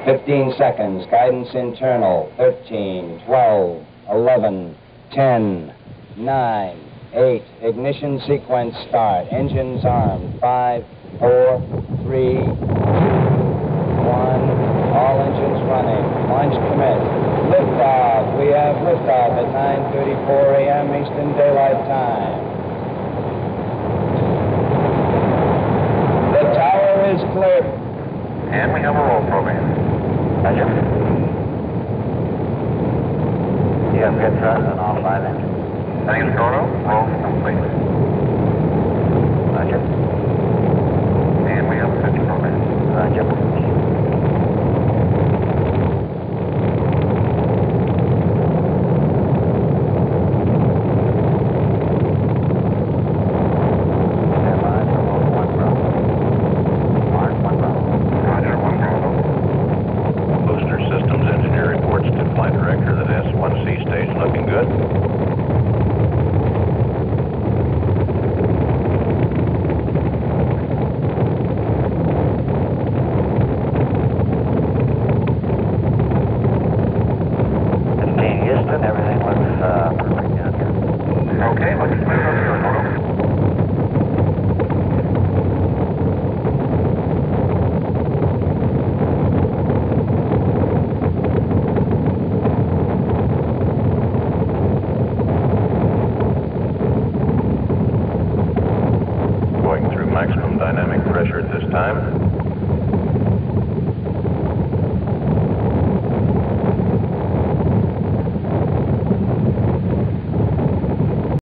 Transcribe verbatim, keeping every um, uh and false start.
fifteen seconds. Guidance internal. thirteen, twelve, eleven, ten, nine, eight. Ignition sequence start. Engines armed. five, four, three, two, one. All engines running. Launch commit. Liftoff. We have liftoff at nine thirty-four a m Eastern Daylight Time. The tower is clear. And we have a roll program. Roger. You have good thrust on all five engines. Settings chrono. Roll complete. Roger. And we have a pitch program. Roger. Maximum dynamic pressure at this time.